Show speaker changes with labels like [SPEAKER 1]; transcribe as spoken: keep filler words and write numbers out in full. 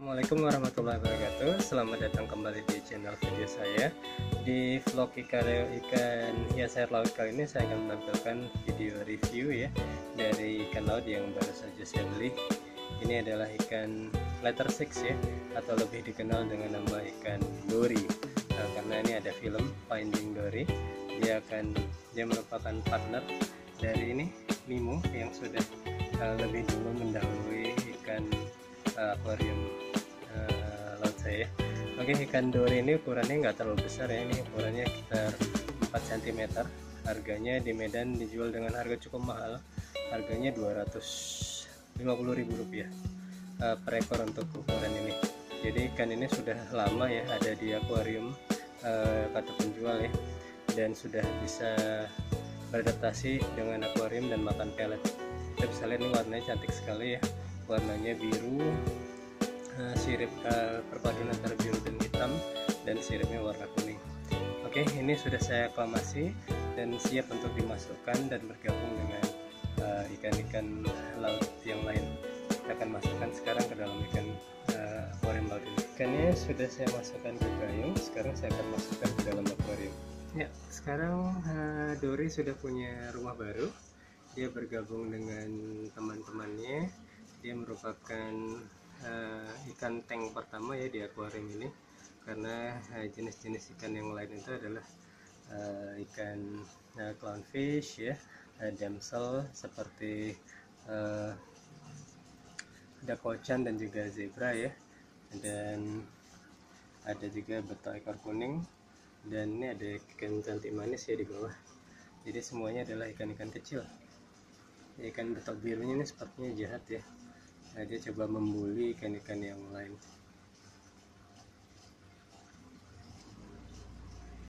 [SPEAKER 1] Assalamualaikum warahmatullahi wabarakatuh. Selamat datang kembali di channel video saya. Di vlog ikan, ikan hias air laut kali ini saya akan menampilkan video review ya dari ikan laut yang baru saja saya beli. Ini adalah ikan letter six ya, atau lebih dikenal dengan nama ikan dori. Nah, karena ini ada film Finding Dory. Dia akan dia merupakan partner dari ini Nemo yang sudah uh, lebih dulu mendahului ikan uh, akuarium uh, laut saya. Oke, ikan dori ini ukurannya nggak terlalu besar ya, ini ukurannya sekitar empat sentimeter. Harganya di Medan dijual dengan harga cukup mahal, harganya dua ratus lima puluh ribu rupiah uh, per ekor untuk ukuran ini. Jadi ikan ini sudah lama ya ada di akuarium uh, kata penjual ya, dan sudah bisa beradaptasi dengan akuarium dan makan pelet. Kita bisa lihat ini warnanya cantik sekali ya, warnanya biru, uh, sirip uh, perpaduan antara biru dan hitam, dan siripnya warna kuning. Oke, ini sudah saya aklamasi dan siap untuk dimasukkan dan bergabung dengan uh, ikan-ikan laut yang lain. Kita akan masukkan sekarang ke dalam ikan uh, akuarium laut ini. Ikannya sudah saya masukkan ke gayung, sekarang saya akan masukkan ke dalam akuarium. Ya, sekarang uh, Dori sudah punya rumah baru. Dia bergabung dengan teman-temannya. Dia merupakan uh, ikan tank pertama ya di akuarium ini, karena jenis-jenis uh, ikan yang lain itu adalah uh, ikan uh, clownfish ya, uh, damsel seperti uh, ada kocan dan juga zebra ya, dan ada juga betok ekor kuning, dan ini ada ikan cantik manis ya di bawah. Jadi semuanya adalah ikan-ikan kecil. Ikan betok birunya ini sepertinya jahat ya. Nah, dia coba membuli ikan-ikan yang lain.